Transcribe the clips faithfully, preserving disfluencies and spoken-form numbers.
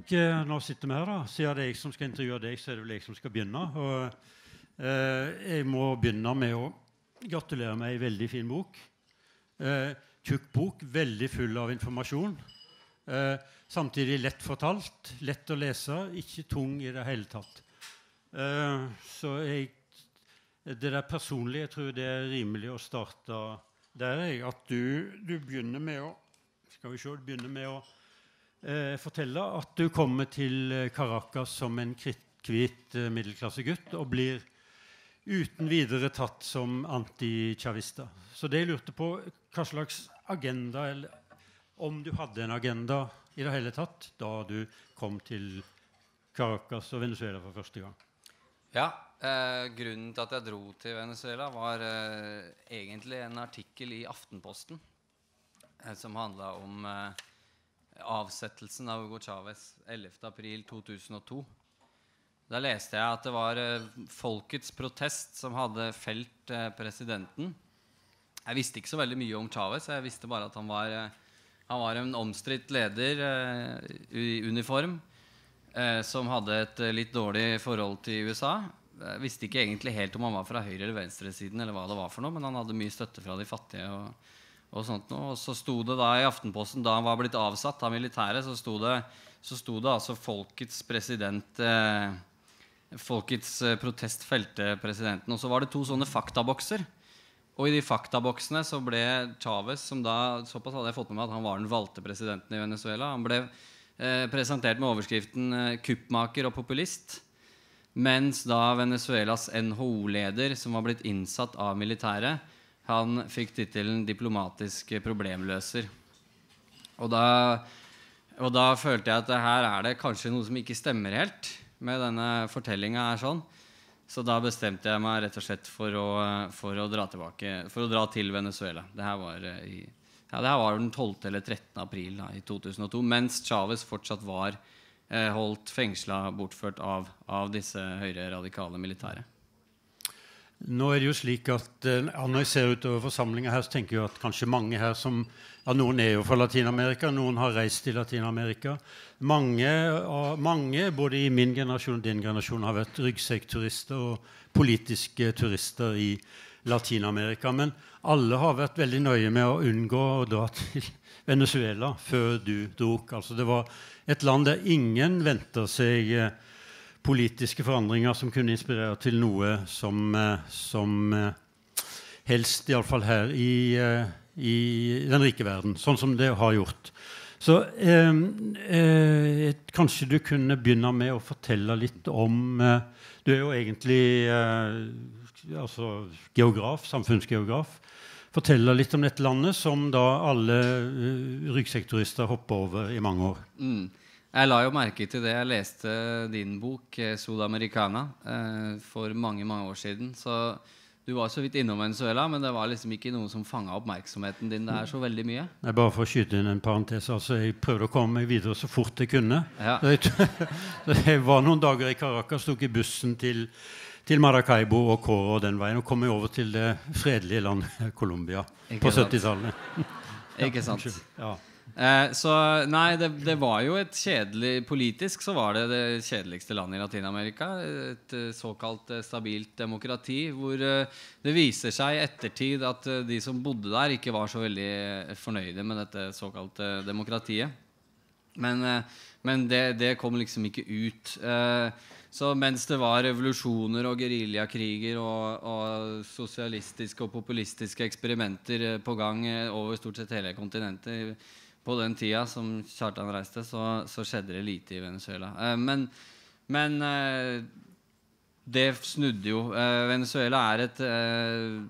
tenk eh, nå sitter vi her da, siden det er jeg som skal intervjue deg, så er det vel jeg som skal begynne. Og, eh, jeg må begynne med å gratulere meg en veldig fin bok. Eh, tjukk bok, veldig full av informasjon. Eh, samtidig lett fortalt, lett å lese, ikke tung i det hele tatt. Eh, så jeg, det der personlige, jeg tror det er rimelig å starte der, jeg, at du, du begynner med å, skal vi se, du begynner med å Eh, fortelle at du kommer til Caracas som en hvit eh, middelklassegutt og blir uten videre tatt som anti-chavista. Så det jeg lurte på, hva slags agenda, eller om du hadde en agenda i det hele tatt, da du kom til Caracas og Venezuela for første gang? Ja, eh, grunnen til at jeg dro til Venezuela var eh, egentlig en artikkel i Aftenposten eh, som handlet om eh, avsettelsen av Hugo Chavez ellevte april to tusen og to. Da leste jeg at det var eh, folkets protest som hadde felt eh, presidenten. Jeg visste ikke så veldig mye om Chavez. Jeg visste bare at han var, eh, han var en omstridt leder eh, i uniform eh, som hadde et eh, litt dårlig forhold til U S A. Jeg visste ikke egentlig helt om han var fra høyre- eller venstresiden eller hva det var for noe, men han hadde mye støtte fra de fattige og Og, sånt noe. Og så sto det da i Aftenposten, da han var blitt avsatt av militæret, så sto det, så sto det altså folkets president, eh, folkets eh, protest felte presidenten. Og så var det to sånne faktabokser. Og i de faktaboksene så ble Chavez, som da, såpass hadde jeg fått med meg at han var den valgte presidenten i Venezuela, han ble eh, presentert med overskriften eh, kuppmaker og populist. Mens da Venezuelas N H O-leder, som var blitt innsatt av militæret, han fikk titelen diplomatisk problemløser. Og da, og da følte jeg at her er det kanskje noe som ikke stemmer helt med denne fortellingen her sånn. Så da bestemte jeg meg rett og slett for å, for å dra tilbake, for å dra til Venezuela. Det her var, i, ja, det her var den tolvte eller trettende april da, i to tusen og to, mens Chavez fortsatt var eh, holdt fengslet, bortført av, av disse høyre radikale militære. Nå er det jo slik at eh, når jeg ser utover forsamlingen her, så tenker jeg at kanskje mange her som, ja, noen er jo fra Latinamerika, noen har reist til Latinamerika. Mange, uh, mange, både i min generasjon og din generasjon, har vært ryggsekkturister og politiske turister i Latinamerika. Men alle har vært veldig nøye med å unngå å dra til Venezuela før du drog. Altså det var et land der ingen venter seg uh, politiske forandringer som kunne inspirere til noe som, som helst, i alle fall her i, i den rike verden, sånn som det har gjort. Så eh, eh, kanskje du kunne begynne med å fortelle litt om, eh, du er jo egentlig eh, altså geograf, samfunnsgeograf, fortelle litt om dette landet som da alle eh, ryggsekkturister hopper over i mange år. Mm. Jeg la jo merke til det. Jeg leste din bok Sudamericana eh, for mange, mange år siden. Så du var så vidt innom Venezuela, men det var liksom ikke noe som fanget oppmerksomheten din. Det er så veldig mye. Nei, bare for å skyte inn en parentes. Altså, jeg prøvde å komme meg videre så fort jeg kunne. Ja. Jeg, jeg var noen dager i Caracas, tok i bussen til, til Maracaibo og Coro og den veien, og kom jeg over til det fredelige landet Colombia på syttitallet. Ikke sant? Ja. Eh, så nei, det, det var jo et kjedelig, politisk så var det det kjedeligste landet i Latinamerika, et uh, såkalt uh, stabilt demokrati, hvor uh, det viser seg i ettertid at uh, de som bodde der ikke var så veldig uh, fornøyde med dette såkalte uh, demokratiet. Men, uh, men det, det kom liksom ikke ut. Uh, så mens det var revolusjoner og guerillakriger og, og sosialistiske og populistiske eksperimenter uh, på gang uh, over stort sett hele kontinentet, på den tida som Kjartan reiste, så, så skjedde det lite i Venezuela. Eh, men men eh, det snudde jo. Eh, Venezuela er et eh,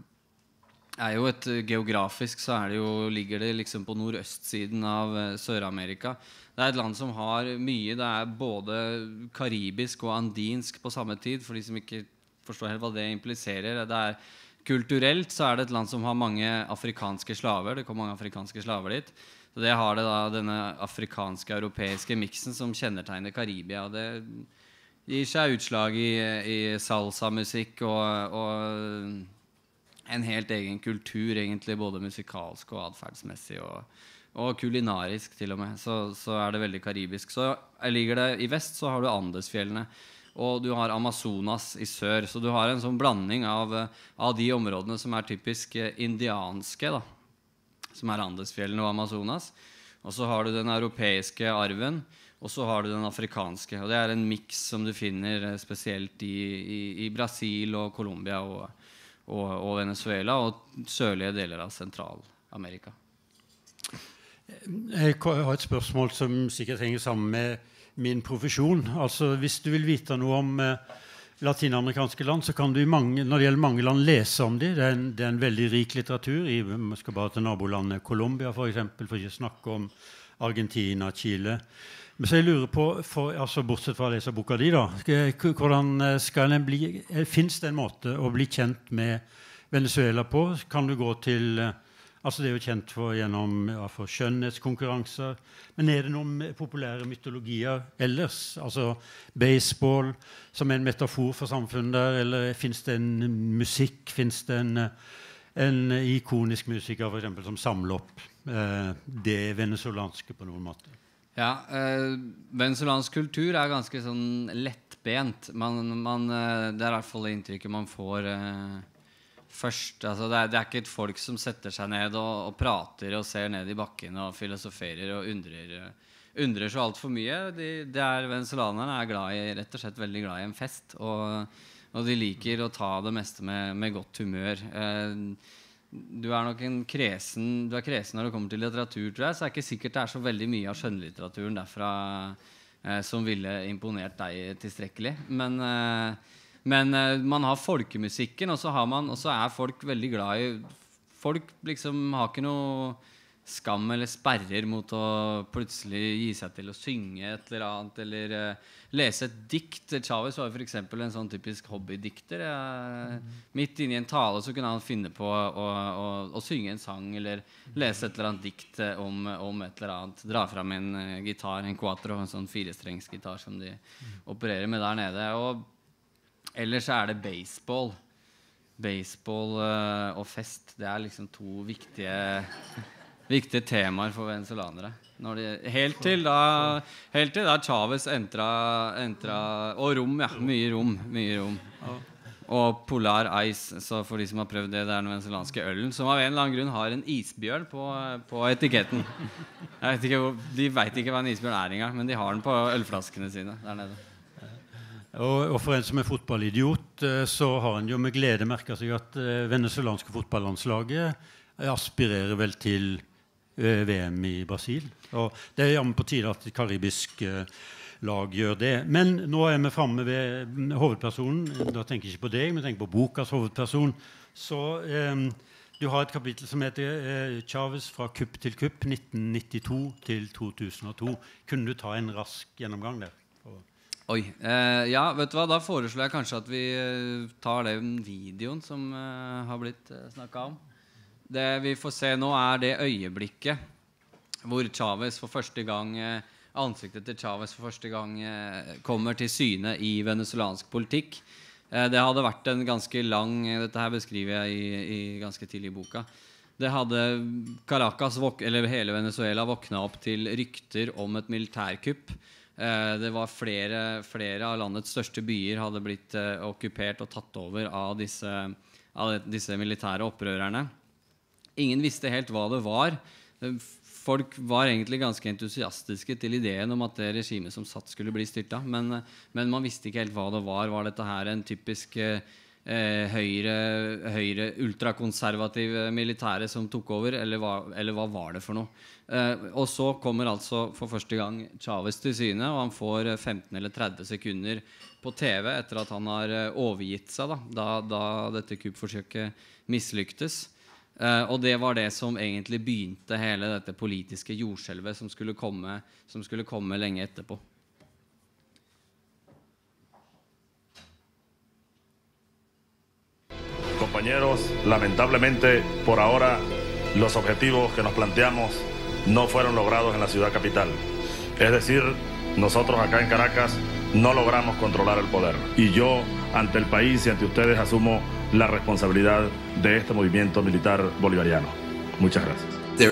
er jo et geografisk, så er det jo, ligger det liksom på nordøstsiden av eh, Sør-Amerika. Det er et land som har mye. Det er både karibisk og andinsk på samme tid, for de som ikke forstår helt hva det impliserer. Det er kulturelt så er det et land som har mange afrikanske slaver. Det kom mange afrikanske slaver dit. Så det har det da, denne afrikanske, europeiske miksen som kjennetegner Karibia. Det gir seg utslag i, i salsa-musikk og, og en helt egen kultur, egentlig, både musikalsk og adferdsmessig, og, og kulinarisk til og med. Så, så er det veldig karibisk. Så ligger det i vest, så har du Andesfjellene, og du har Amazonas i sør. Så du har en sånn blanding av, av de områdene som er typisk indianske, da, som er Andesfjellene og Amazonas. Og så har du den europeiske arven, og så har du den afrikanske. Og det er en mix som du finner spesielt i, i, i Brasil og Colombia og Og, og Venezuela og sørlige deler av Sentral-Amerika. Jeg har et spørsmål som sikkert henger sammen med min profesjon. Altså, hvis du vil vite noe om eh, latinamerikanske land, så kan du i mange, når det gjelder mange land, lese om dem. Det er en, det er en veldig rik litteratur. I, man skal bare til nabolandet Colombia, for eksempel, for ikke snakke om Argentina, Chile. Men så jeg lurer på, for, altså bortsett fra å lese boka di da, hvordan skal en bli, finnes det en måte å bli kjent med Venezuela på? Kan du gå til, altså det er jo kjent for gjennom ja, for skjønnhetskonkurranser, men er det noen populære mytologier ellers? Altså baseball som en metafor for samfunnet der, eller finnes det en musikk, finnes det en, en ikonisk musiker for eksempel som samler opp eh, det venezuelanske på noen måte? Ja, eh, venezuelansk kultur er ganske sånn lettbent. Man, man, det er i hvert fall det inntrykket man får eh, først. Altså, det, er, det er ikke et folk som setter seg ned og, og prater og ser ned i bakken og filosoferer og undrer, undrer så alt for mye. De, de er, venezuelanerne er glad i, rett og slett veldig glad i en fest, og, og de liker å ta det meste med, med godt humør. Eh, Du er nok en kresen, du er kresen når det kommer til litteratur, tror jeg, så er det ikke sikkert det er så veldig mye av skjønnlitteraturen derfra eh, som ville imponert deg tilstrekkelig. Men, eh, men eh, man har folkemusikken, og så, har man, og så er folk veldig glad i... Folk liksom har ikke noe skam eller sperrer mot å plutselig gi seg til å synge et eller annet, eller uh, lese et dikt. Chávez var for eksempel en sånn typisk hobbydikter. Uh, midt inne i en tale så kunne han finne på å, å, å synge en sang, eller lese et eller annet dikt om, om et eller annet. Dra frem en uh, gitar, en quattro, en sånn firestrengsgitar som de opererer med der nede. Og ellers er det baseball. Baseball uh, og fest, det er liksom to viktige... viktige temaer for venezuelanere. Når de, helt til da, helt til da Chávez entra, entra, og rom, ja, mye rom, mye rom. Og Polar Ice, så for de som har prøvd det, det er den venezuelanske ølen, som av en eller annen grunn har en isbjørn på, på etiketten. Jeg vet ikke, de vet ikke hva en isbjørn er engang, men de har den på ølflaskene sine der nede. Og, og for en som er fotballidiot, så har han jo med glede merket seg at venezuelanske fotballandslaget aspirerer vel til V M i Brasil. Og det er jammen på tide at et karibisk uh, lag gjør det. Men nå er vi fremme ved hovedpersonen. Da tenker jeg ikke på deg, men tenker på bokas hovedperson. Så um, du har et kapittel som heter uh, Chávez fra kupp til kupp, nitten nittito til to tusen og to. Kunne du ta en rask gjennomgang der? Oi, eh, ja, vet du hva? Da foreslår jeg kanskje at vi tar den videoen som uh, har blitt uh, snakket om. Det vi får se nå er det øyeblikket hvor Chávez for første gang, ansiktet til Chávez for første gang kommer til syne i venezuelansk politikk. Det hadde vært en ganske lang, dette her beskriver jeg i, i ganske tidlig i boka. Det hadde Caracas, eller hele Venezuela, våknet opp til rykter om et militærkupp. Det var flere, flere av landets største byer hadde blitt okkupert og tatt over av disse, av disse militære opprørerne. Ingen visste helt hva det var. Folk var egentlig ganske entusiastiske til ideen om at det regimet som satt skulle bli styrtet. Men, men man visste ikke helt hva det var. Var dette her en typisk eh, høyre, høyre ultrakonservativ militære som tok over, eller hva, eller hva var det for noe? Eh, og så kommer altså for første gang Chávez til syne, og han får femten eller tretti sekunder på T V etter at han har overgitt seg da, da, da dette kuppforsøket mislyktes. Uh, og det var det som egentlig begynte hele dette politiske jordskjelvet som skulle komme, som skulle komme lenge etterpå. Compañeros, lamentablemente por ahora los objetivos que nos planteamos no fueron logrados en la ciudad capital. Es decir, nosotros acá en Caracas no logramos controlar el poder. Y yo ante el país y ante ustedes asumo la responsabilidad de este movimiento militar bolivariano. Muchas gracias.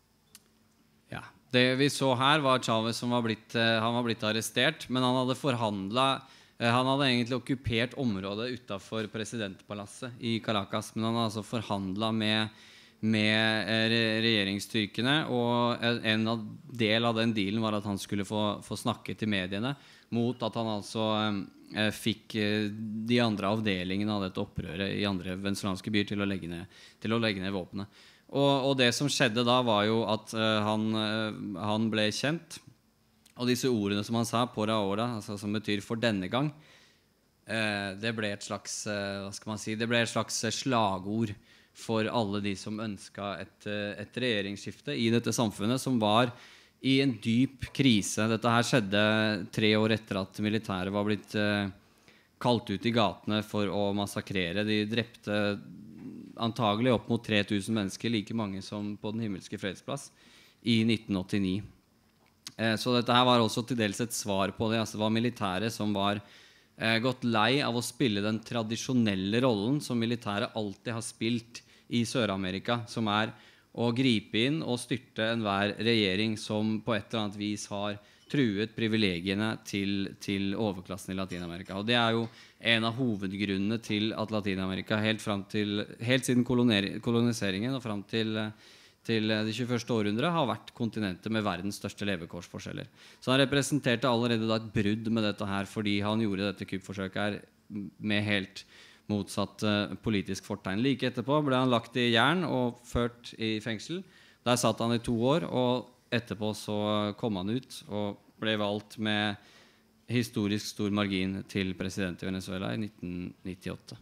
Ja, det vi så her var Chávez som var blitt, han var blitt arrestert, men han hadde forhandlet, han hadde egentlig okkupert området utenfor presidentpalasset i Caracas, men han hadde altså forhandlet med, med regjeringsstyrkene, og en av, del av den dealen var at han skulle få, få snakke til mediene, mot at han altså eh, fikk de andre avdelingene av dette opprøret i andre venezuelanske byer til å legge ned, til å legge ned våpnene. Og, og det som skjedde da var jo at uh, han, uh, han ble kjent, og disse ordene som han sa, por ahora, altså, som betyr for denne gang, uh, det ble et slags, uh, hva skal man si, det ble et slags slagord for alle de som ønsket et, et regjeringsskifte i dette samfunnet, som var i en dyp krise. Dette her skjedde tre år etter at militæret var blitt uh, kalt ut i gatene for å massakrere. De drepte antagelig opp mot tre tusen mennesker, like mange som på den himmelske fredsplass, i nitten åttini. Eh, så dette her var også til dels et svar på det. Altså, det var militæret som var eh, gått lei av å spille den tradisjonelle rollen som militæret alltid har spilt i Sør-Amerika, som er å gripe inn og styrte enhver regjering som på et eller annet vis har truet privilegiene til, til overklassen i Latinamerika. Og det er jo en av hovedgrunnene til at Latinamerika helt, frem til, helt siden koloniseringen og frem til, til det tjueførste århundret har vært kontinentet med verdens største levekårsforskjeller. Så han representerte allerede da et brudd med dette her, fordi han gjorde dette kuppforsøket her med helt motsatt uh, politisk fortegn. Like etterpå ble han lagt i jern og ført i fengsel. Der satt han i to år, og etterpå så kom han ut og ble valgt med historisk stor margin til president i Venezuela i nitten nittiåtte.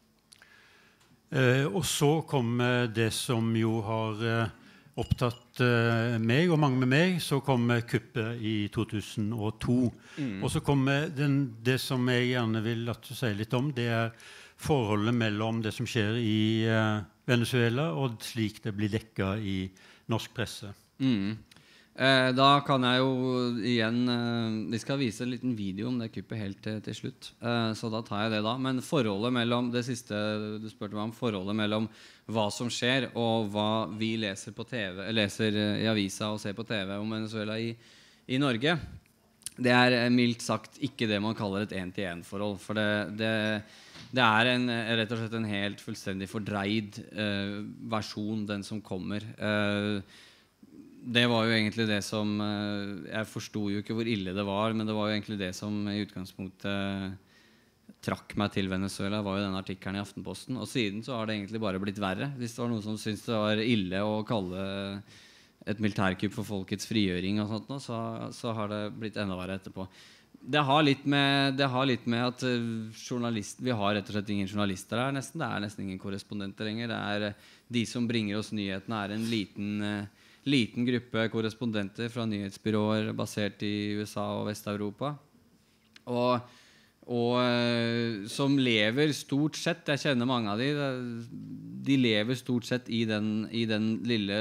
Eh, og så kom eh, det som jo har eh, opptatt eh, meg og mange med meg, så kom eh, kuppet i to tusen og to. Mm. Og så kom eh, den, det som jeg gjerne vil at du sier litt om, det er forholdet mellom det som skjer i eh, Venezuela og slik det blir dekket i norsk presse. Mm. Eh, da kan jeg jo igjen eh, vi skal vise en liten video om det kuppet helt til, til slutt, eh, så da tar jeg det da. Men forholdet mellom det siste du spurte meg om, forholdet mellom hva som skjer og hva vi leser på TV, leser i avisa og ser på TV om Venezuela i, i Norge, det er mildt sagt ikke det man kaller et en-til-en-forhold, for det, det, det er en, rett og slett en helt fullstendig fordreid eh, versjon, den som kommer. Eh, Det var jo egentlig det som, jeg forstod jo ikke hvor ille det var, men det var jo egentlig det som i utgangspunktet trakk meg til Venezuela, var jo den artikkelen i Aftenposten. Og siden så har det egentlig bare blitt verre. Hvis det var noen som syntes det var ille å kalle et militærkupp for folkets frigjøring og sånt, så, så har det blitt enda verre etterpå. Det har litt med, det har litt med at journalist, vi har rett og slett ingen journalister her nesten. Det er nesten ingen korrespondenter lenger. Det er de som bringer oss nyhetene er en liten... liten gruppe korrespondenter fra nyhetsbyråer basert i U S A og Vest-Europa. Og, og som lever stort sett, jeg kjenner mange av de, de lever stort sett i den, i den lille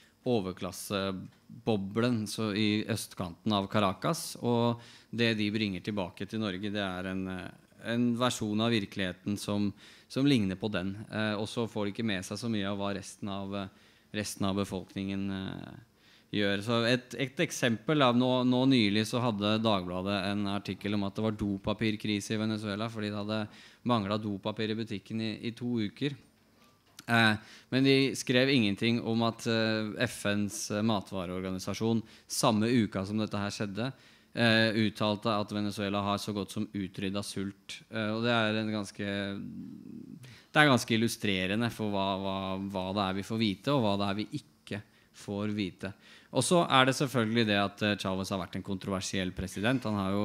overklasseboblen så i østkanten av Caracas, og det de bringer tilbake til Norge, det er en, en versjon av virkeligheten som, som ligner på den. Eh, og så får de ikke med seg så mye av hva resten av resten av befolkningen uh, gjør. Så et, et eksempel av nå, nå nylig så hadde Dagbladet en artikkel om at det var dopapirkrise i Venezuela fordi det hadde manglet dopapir i butikken i, i to uker. Uh, men de skrev ingenting om at uh, F N's matvareorganisasjon samme uka som dette her skjedde uh, uttalte at Venezuela har så godt som utryddet sult. Uh, og det er en ganske Det er ganske illustrerende for hva, hva, hva det er vi får vite, og hva det er vi ikke får vite. Og så er det selvfølgelig det at Chávez har vært en kontroversiell president. Han har jo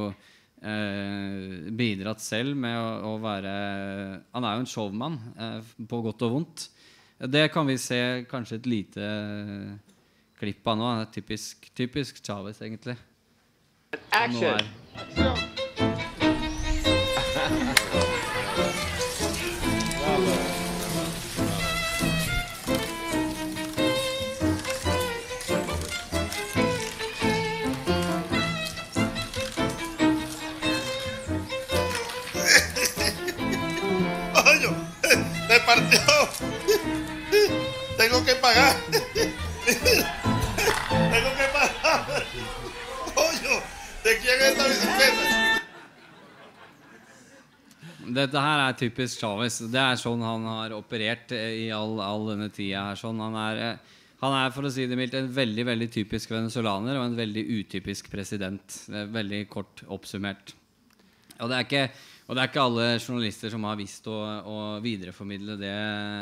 eh, bidratt selv med å, å være... Han er jo en showman, eh, på godt og vondt. Det kan vi se kanskje et lite klipp av nå. Typisk, typisk Chávez, egentlig. Action! pagar. Tengo que pagar. Coño, ¿de quién es esta bicicleta? Dette her er typisk Chavez. Det er sånn han har operert i all, all denne tida her. Sånn. Han, er, han er, for å si det mildt, en veldig, veldig typisk venezuelaner og en veldig utypisk president. Det er veldig kort oppsummert. Og det er ikke, og det er ikke alle journalister som har visst å, å videreformidle det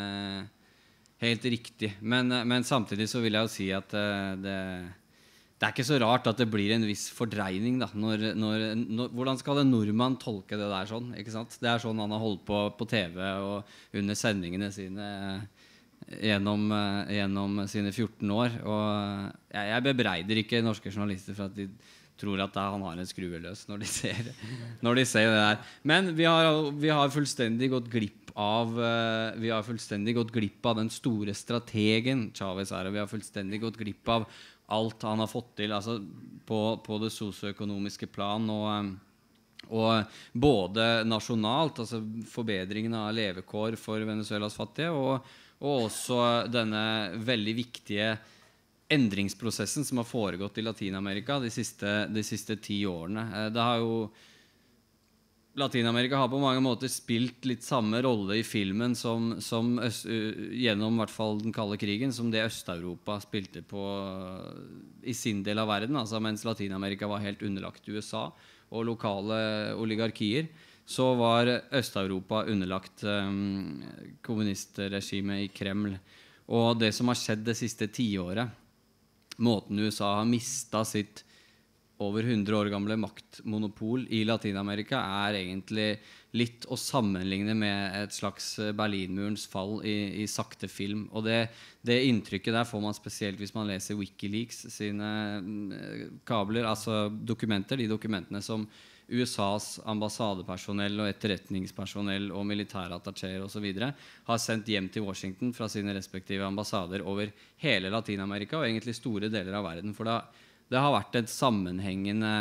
helt riktig. Men, men samtidig så vil jeg jo si at det Det er ikke så rart at det blir en viss fordreining da, når, når, når, hvordan skal en nordmann tolke det der sånn, ikke sant? Det er sånn han har holdt på på T V og under sendingene sine gjennom, gjennom sine fjorten år. Og jeg, jeg bebreider ikke norske journalister for at de tror at han har en skrue løs når de ser, når de ser det der. Men vi har, vi har fullstendig gått glipp av vi har fullstendig gått glipp av den store strategen Chavez er, og vi har fullstendig gått glipp av alt han har fått til altså på, på det sosioøkonomiske plan og, og både nasjonalt, altså forbedringen av levekår for Venezuelas fattige og, og også denne veldig viktige endringsprosessen som har foregått i Latinamerika de siste, de siste ti årene. Det har jo Latinamerika har på mange måter spilt litt samme rolle i filmen som, som øst, gjennom i hvert fall den kalde krigen, som det Øst-Europa spilte på i sin del av verden, altså mens Latinamerika var helt underlagt U S A og lokale oligarkier, så var Øst-Europa underlagt um, kommunistregimet i Kreml. Og det som har skjedd det siste tiåret, måten U S A har mistet sitt over hundre år gamle maktmonopol i Latinamerika er egentlig litt å sammenligne med et slags Berlinmurens fall i, i sakte film. Og det, det inntrykket der får man spesielt hvis man leser Wikileaks sine kabler, altså dokumenter, de dokumentene som U S A's ambassadepersonell og etterretningspersonell og militærattacheer og så videre har sendt hjem til Washington fra sine respektive ambassader over hele Latinamerika og egentlig store deler av verden. For da det har vært et sammenhengende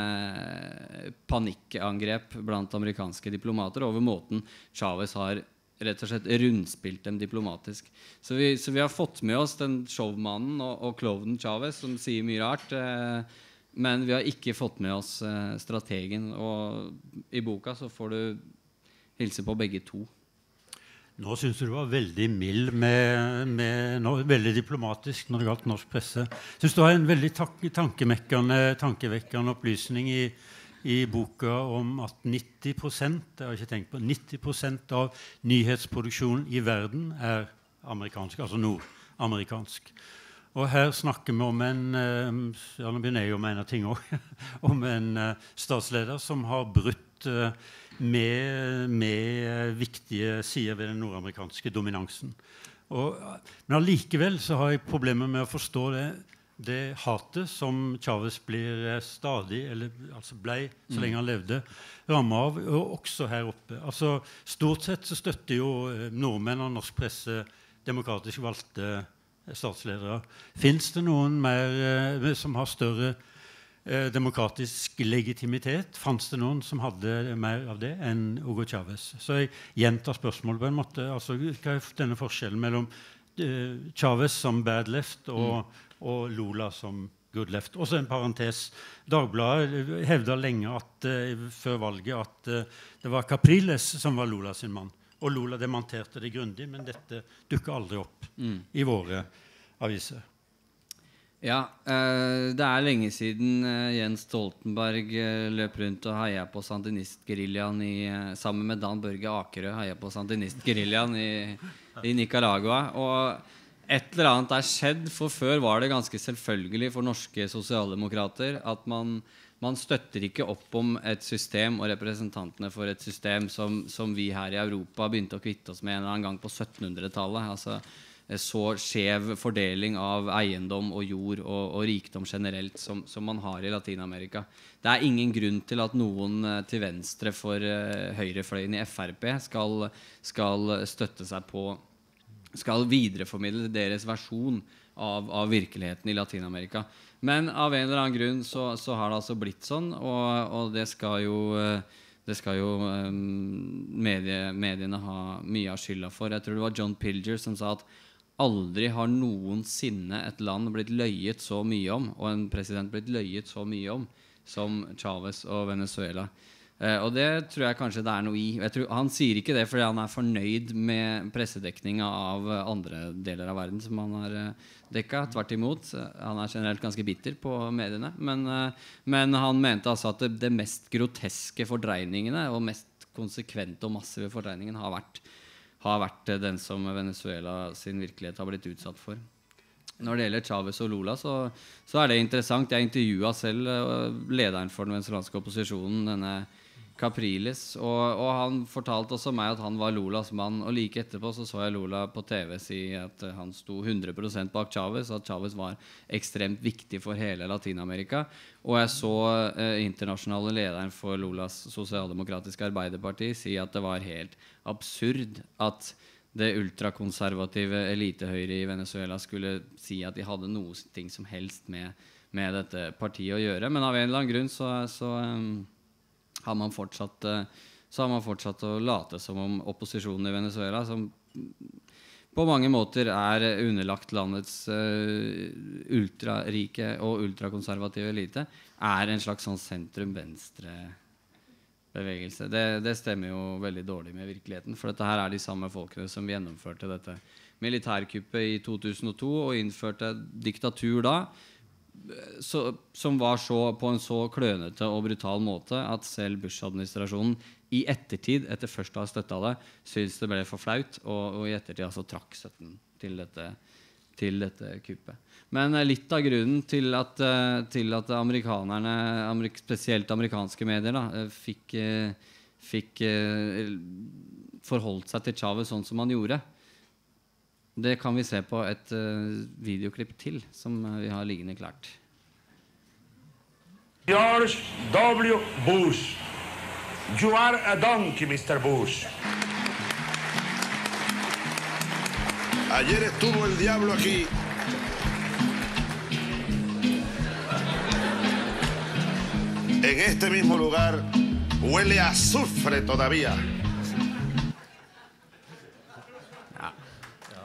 panikkangrep blant amerikanske diplomater over måten Chavez har rett og slett rundspilt dem diplomatisk. Så vi, så vi har fått med oss den showmannen og, og klovnen Chavez som sier mye rart, eh, men vi har ikke fått med oss eh, strategen. Og i boka så får du hilse på begge to. Nå synes du det var veldig mild, med, med, no, veldig diplomatisk når det galt norsk presse. Jeg synes du har en veldig tankevekkende, tankevekkende opplysning i, i boka om at nitti prosent, det har jeg ikke tenkt på, nitti prosent av nyhetsproduksjonen i verden er amerikansk, altså nordamerikansk. Og her snakker vi om en, ja, nå begynner jeg jo å mene ting også, om en statsleder som har brutt Med, med viktige sider ved den nordamerikanske dominansen. Og, men allikevel så har jeg problemer med å forstå det, det hatet som Chavez blir stadig, eller altså ble, så lenge han levde, rammet av, og også her oppe. Altså, stort sett så støtter jo nordmenn og norsk presse demokratisk valgte statsledere. Finns det noen mer som har større demokratisk legitimitet? Fanns det noen som hadde mer av det enn Hugo Chavez? Så jeg gjentar spørsmålet på en måte. Altså, hva er denne forskjellen mellom uh, Chavez som bad left og, mm. og Lula som good left? Også en parentes. Dagbladet hevdet lenge at, uh, før valget at uh, det var Capriles som var Lula sin mann. Og Lula demonterte det grundig, men dette dukket aldri opp mm. i våre aviser. Ja, eh, det er lenge siden eh, Jens Stoltenberg eh, løp rundt og heia på sandinistgeriljaen i, eh, sammen med Dan Børge Akerø heia på sandinistgeriljaen i, i Nicaragua. Og et eller annet er skjedd, for før var det ganske selvfølgelig for norske sosialdemokrater at man, man støtter ikke opp om et system og representantene for et system som, som vi her i Europa begynte å kvitte oss med en eller annen gang på syttenhundretallet. Altså så skjev fordeling av eiendom og jord og, og rikdom generelt som, som man har i Latinamerika. Det er ingen grunn til at noen til venstre for uh, høyrefløyen i F R P skal, skal støtte seg på, skal videreformidle deres versjon av, av virkeligheten i Latinamerika. Men av en eller annen grunn så, så har det altså blitt sånn, og, og det skal jo, det skal jo um, medie, mediene ha mye av skylda for. Jeg tror det var John Pilger som sa at aldri har noensinne et land blitt løyet så mye om, og en president blitt løyet så mye om, som Chavez og Venezuela. Eh, og det tror jeg kanskje det er noe i. Jeg tror, han sier ikke det fordi han er fornøyd med pressedekningen av andre deler av verden som han har eh, dekket. Tvert imot. Han er generelt ganske bitter på mediene. Men, eh, men han mente altså at det, det mest groteske fordregningene og mest konsekvente og massive fordregningene har vært, har vært den som Venezuela sin virkelighet har blitt utsatt for. Når det gjelder Chavez og Lula, så, så er det interessant. Jeg intervjuet selv uh, lederen for den venezuelanske opposisjonen, denne Capriles, og, og han fortalte også meg at han var Lulas mann, og like etterpå så så jeg Lula på T V si at uh, han sto hundre prosent bak Chavez, og at Chavez var ekstremt viktig for hele Latinamerika. Og jeg så uh, internasjonale lederen for Lulas sosialdemokratiske arbeiderparti si at det var helt absurd at det ultrakonservative elitehøyre i Venezuela skulle si at de hadde noe ting som helst med, med dette partiet å gjøre. Men av en eller annen grunn så, så, um, har man fortsatt, uh, så har man fortsatt å late som om opposisjonen i Venezuela, som på mange måter er underlagt landets uh, ultrarike og ultrakonservative elite, er en slags sånn sentrum-venstre bevegelse. Det, det stemmer jo veldig dårlig med virkeligheten, for dette her er de samme folkene som gjennomførte dette militærkuppet i to tusen og to og innførte diktatur da, så, som var så, på en så klønete og brutal måte at selv Bush-administrasjonen i ettertid, etter først å ha støttet det, synes det ble for flaut, og, og i ettertid altså trakk støtten til dette, til dette kuppet. Men litt av grunnen til at, til at amerikanerne, amerik, spesielt amerikanske medier, da, fikk, fikk forholdt seg til Chavez sånn som han gjorde, det kan vi se på et videoklipp til som vi har liggende klart. George W. Bush, you are a donkey, mister Bush. Ayer estuvo el diablo aquí. En este mismo lugar huele a azufre todavía. Ja. Ja.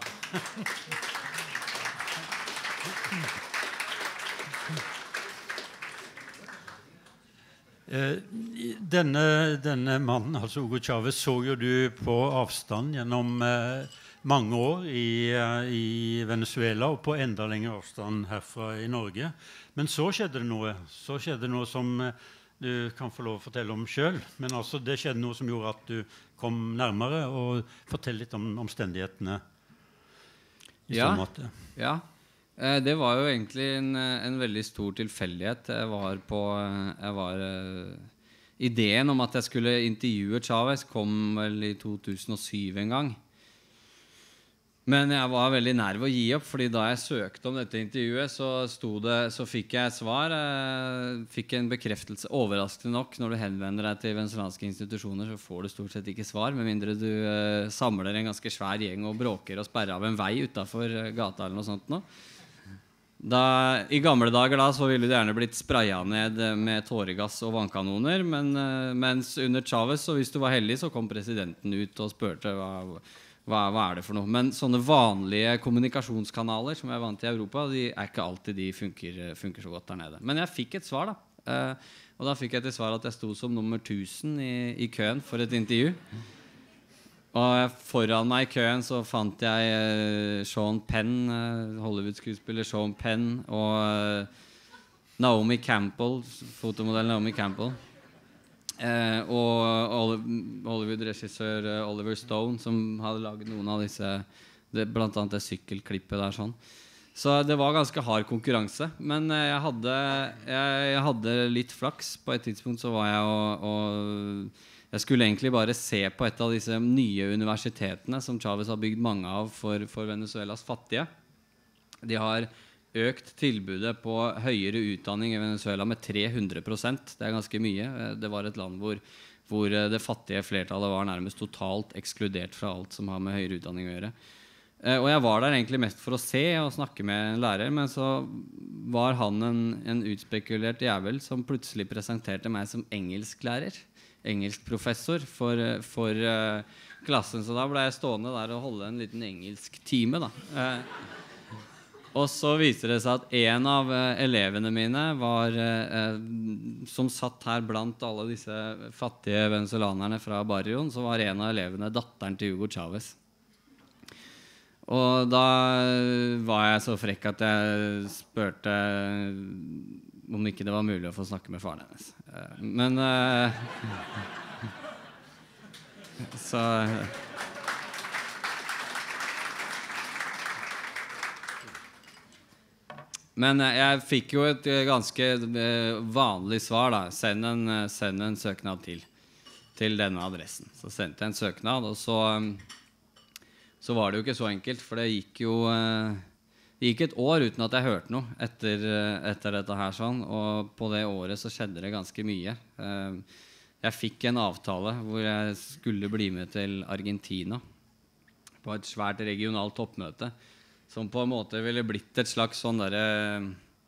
Denne, denne mannen, altså Hugo Chavez, så jo du på avstand gjennom eh, mange år i, i Venezuela og på enda lengre avstand herfra i Norge. Men så skjedde det noe. Så skjedde det noe som du kan få lov å fortelle om selv. Men altså, det skjedde noe som gjorde at du kom nærmere, og fortell litt om omstendighetene i ja, sånn måte. Ja, det var jo egentlig en, en veldig stor tilfeldighet. Jeg var på... Jeg var, ideen om at jeg skulle intervjue Chavez kom vel i to tusen og syv en gang. Men jeg var veldig nær ved å gi opp, fordi da jeg søkte om dette intervjuet, så, det, så fikk jeg et svar, eh, fikk en bekreftelse. Overraskende nok, når du henvender deg til venezuelanske institusjoner, så får du stort sett ikke svar, med mindre du eh, samler en ganske svær gjeng og bråker og sperrer av en vei utenfor gata eller noe sånt nå. Da, I gamle dager da, så ville det gjerne blitt sprayet ned med tåregass og vannkanoner, men, eh, mens under Chavez, så hvis du var heldig, så kom presidenten ut og spørte hva... Hva, hva er det for noe? Men sånne vanlige kommunikasjonskanaler som jeg er vant til i Europa, de er ikke alltid de funker, funker så godt der nede. Men jeg fikk et svar da. Eh, og da fikk jeg til svar at jeg sto som nummer tusen i, i køen for et intervju. Og foran meg i køen så fant jeg eh, Sean Penn, eh, Hollywood-skuespiller Sean Penn, og eh, Naomi Campbell, fotomodell Naomi Campbell. Eh, og Hollywood-regissør uh, Oliver Stone, som hadde laget noen av disse, det, blant annet det sykkelklippet der sånn. Så det var ganske hard konkurranse, men eh, jeg, hadde, jeg, jeg hadde litt flaks. På et tidspunkt så var jeg og, og jeg skulle egentlig bare se på et av disse nye universitetene som Chavez har bygd mange av for, for Venezuelas fattige. De har økt tilbudet på høyere utdanning i Venezuela med tre hundre prosent. Det er ganske mye. Det var et land hvor, hvor det fattige flertallet var nærmest totalt ekskludert fra alt som har med høyere utdanning å gjøre. Og jeg var der egentlig mest for å se og snakke med en lærer, men så var han en, en utspekulert jævel som plutselig presenterte meg som engelsklærer, engelskprofessor for, for uh, klassen, så da ble jeg stående der og holde en liten engelsk time da. Eh, og så viser det seg at en av eh, elevene mine var, eh, som satt her blant alle disse fattige venezuelanerne fra barrioen, så var en av elevene datteren til Hugo Chavez. Og da var jeg så frekk at jeg spurte om ikke det var mulig å få snakke med faren hennes. Eh, men... Eh, så... Men jeg fikk jo et ganske vanlig svar da. Send en, send en søknad til, til denne adressen. Så sendte jeg en søknad, og så, så var det jo ikke så enkelt, for det gikk jo det gikk et år uten at jeg hørte noe etter, etter dette her sånn, og på det året så skjedde det ganske mye. Jeg fikk en avtale hvor jeg skulle bli med til Argentina på et svært regionalt toppmøte, som på en måte ville blitt et slags sånn der, eh,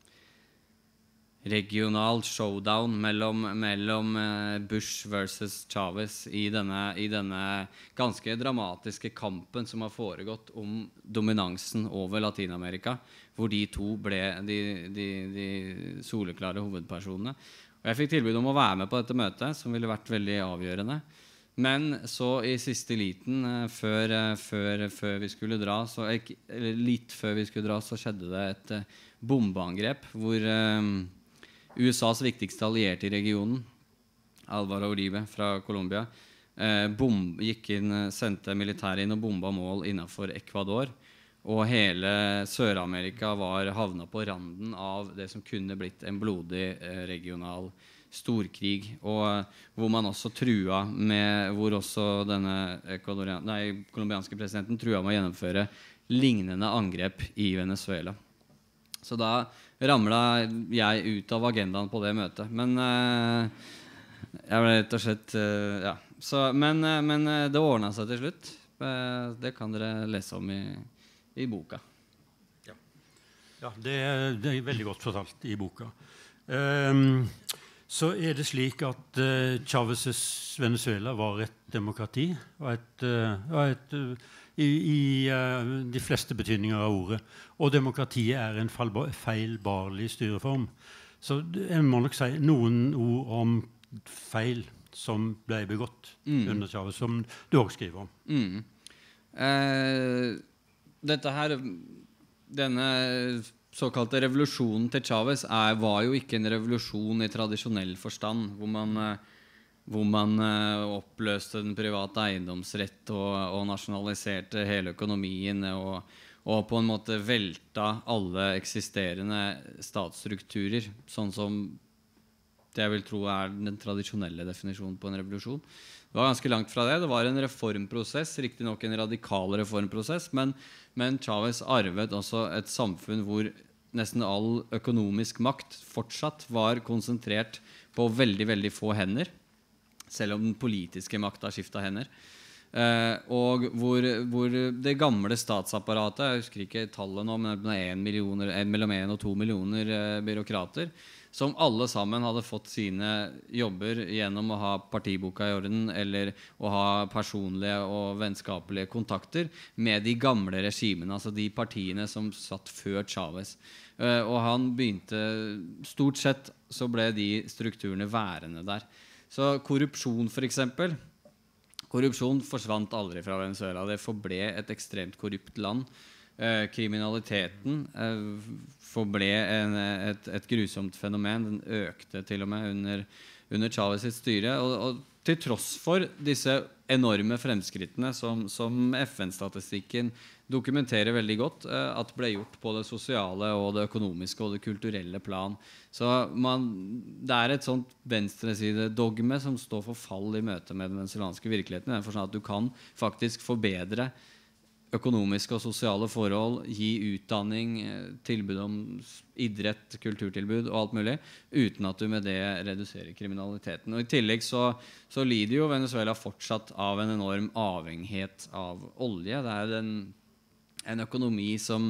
regional showdown mellom, mellom eh, Bush versus Chavez i denne, i denne ganske dramatiske kampen som har foregått om dominansen over Latinamerika, hvor de to ble de, de, de soleklare hovedpersonene. Og jeg fikk tilbud om å være med på dette møtet, som ville vært veldig avgjørende. Men så i siste liten, før, før, før vi skulle dra, så, eller litt før vi skulle dra, så skjedde det et bombeangrep, hvor um, U S A's viktigste allierte i regionen, Álvaro Uribe fra Colombia, eh, bom, gikk inn, sendte militæret inn og bomba mål innenfor Ecuador, og hele Sør-Amerika var havnet på randen av det som kunne blitt en blodig eh, regional storkrig, og hvor man også trua med, hvor også denne nei, kolumbianske presidenten trua med å gjennomføre lignende angrep i Venezuela. Så da ramlet jeg ut av agendaen på det møtet. Men eh, jeg ble rett og slett, eh, ja. Så, men, eh, men det ordnet seg til slutt. Eh, det kan dere lese om i, i boka. Ja, ja det, er, det er veldig godt fortalt i boka. Um, Så er det slik at uh, Chavez's Venezuela var et demokrati, og et, uh, og et, uh, i, i uh, de fleste betydninger av ordet. Og demokratiet er en feilbarlig styreform. Så jeg må nok si noen ord om feil som ble begått mm. under Chavez, som du også skriver om. Mm. Eh, dette her, denne... såkalte revolusjonen til Chavez er, var jo ikke en revolusjon i tradisjonell forstand, hvor man, hvor man oppløste den private eiendomsrett og, og nasjonaliserte hele økonomien og, og på en måte velta alle eksisterende statsstrukturer, sånn som det jeg vil tro er den tradisjonelle definisjonen på en revolusjon. Det var ganske langt fra det. Det var en reformprosess, riktig nok en radikal reformprosess, men, men Chavez arvet også et samfunn hvor nesten all økonomisk makt fortsatt var konsentrert på veldig, veldig få hender, selv om den politiske makta skiftet hender. Eh, og hvor, hvor det gamle statsapparatet, jeg husker ikke tallet nå, men en millioner, en, mellom en og to millioner eh, byråkrater, som alle sammen hadde fått sine jobber gjennom å ha partiboka i orden, eller å ha personlige og vennskapelige kontakter med de gamle regimene, altså de partiene som satt før Chavez. Uh, og han begynte, stort sett så ble de strukturene værende der. Så korrupsjon for eksempel, korrupsjon forsvant aldri fra Venezuela. Det forble et ekstremt korrupt land. Uh, kriminaliteten uh, forble en, et, et grusomt fenomen. Den økte til og med under, under Chavez sitt styre. Og, og til tross for disse enorme fremskrittene som, som F N-statistikken dokumenterer veldig godt, uh, at ble gjort på det sosiale og det økonomiske og det kulturelle plan. Så man, det er et sånt venstreside-dogme som står for fall i møte med den venezuelanske virkeligheten, i den forstand at du kan faktisk forbedre økonomiske og sosiale forhold, gi utdanning, tilbud om idrett, kulturtilbud og alt mulig, uten at du med det reduserer kriminaliteten. Og i tillegg så, så lider jo Venezuela fortsatt av en enorm avhengighet av olje. Det er en, en økonomi som,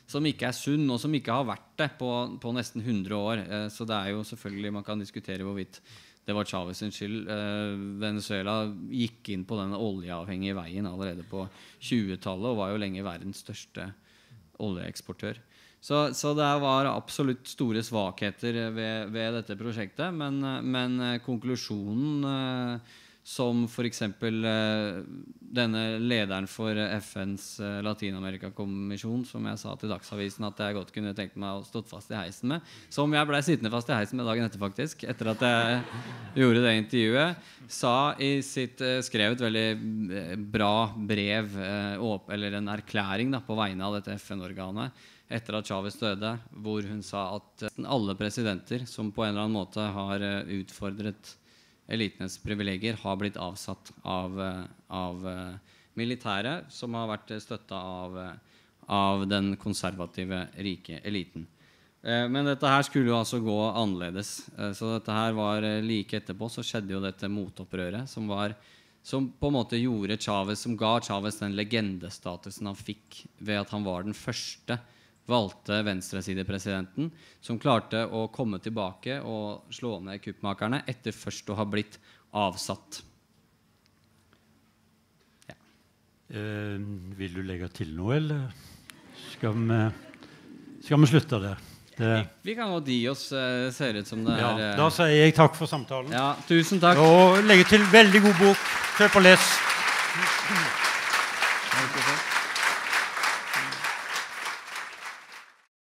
som ikke er sunn, og som ikke har vært det på, på nesten hundre år. Eh, så det er jo selvfølgelig, man kan diskutere hvorvidt det var Chávez sin skyld. Eh, Venezuela gikk inn på denne oljeavhengige veien allerede på tjuetallet, og var jo lenge verdens største oljeeksportør. Så, så det var absolutt store svakheter ved, ved dette prosjektet, men, men konklusjonen eh, som for eksempel eh, denne lederen for F N's eh, Latinamerika-kommisjon, som jeg sa til Dagsavisen at jeg godt kunne tenkt meg å stått fast i heisen med, som jeg ble sittende fast i heisen med dagen etter faktisk, etter at jeg gjorde det intervjuet, sa i sitt, eh, skrev et veldig bra brev, eh, eller en erklæring da, på vegne av dette F N-organet, etter at Chávez døde, hvor hun sa at alle presidenter som på en eller annen måte har utfordret elitenes privilegier har blitt avsatt av, av militære som har vært støttet av, av den konservative rike eliten. Men dette her skulle jo altså gå annerledes. Så dette her var like etterpå så skjedde jo dette motopprøret som, var, som på en måte gjorde Chávez, som ga Chávez den legendestatusen han fikk ved at han var den første valgte venstresidepresidenten som klarte å komme tilbake og slå ned kuppmakerne etter først å ha blitt avsatt. Ja. Eh, vil du legge til noe, eller skal vi, skal vi slutte der? Det... Vi kan godt gi oss, uh, ser ut som det ja, er... Uh... Da sier jeg takk for samtalen. Ja, tusen takk. Og legge til veldig god bok. Kjøp og les.